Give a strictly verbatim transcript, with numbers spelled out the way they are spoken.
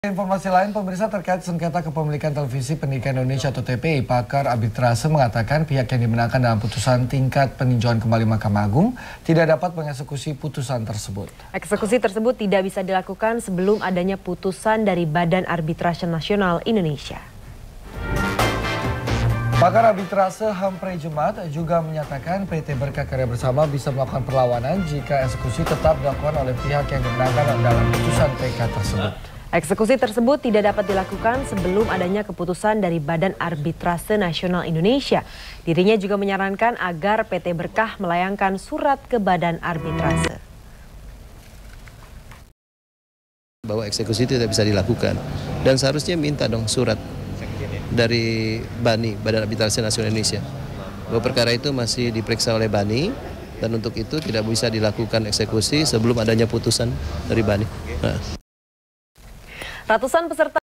Informasi lain, pemirsa, terkait sengketa kepemilikan televisi pendidikan Indonesia atau T P I, pakar arbitrase mengatakan pihak yang dimenangkan dalam putusan tingkat peninjauan kembali Mahkamah Agung tidak dapat mengeksekusi putusan tersebut. Eksekusi tersebut tidak bisa dilakukan sebelum adanya putusan dari Badan Arbitrase Nasional Indonesia. Pakar arbitrase Hampre Jumat juga menyatakan P T Berkah Karya Bersama bisa melakukan perlawanan jika eksekusi tetap dilakukan oleh pihak yang dimenangkan dalam putusan P K tersebut. Eksekusi tersebut tidak dapat dilakukan sebelum adanya keputusan dari Badan Arbitrase Nasional Indonesia. Dirinya juga menyarankan agar P T Berkah melayangkan surat ke Badan Arbitrase. Bahwa eksekusi tidak bisa dilakukan dan seharusnya minta dong surat dari BANI, Badan Arbitrase Nasional Indonesia. Bahwa perkara itu masih diperiksa oleh BANI dan untuk itu tidak bisa dilakukan eksekusi sebelum adanya putusan dari BANI. Nah. Ratusan peserta